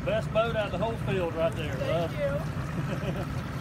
Best boat out of the whole field right there, Thank love. you.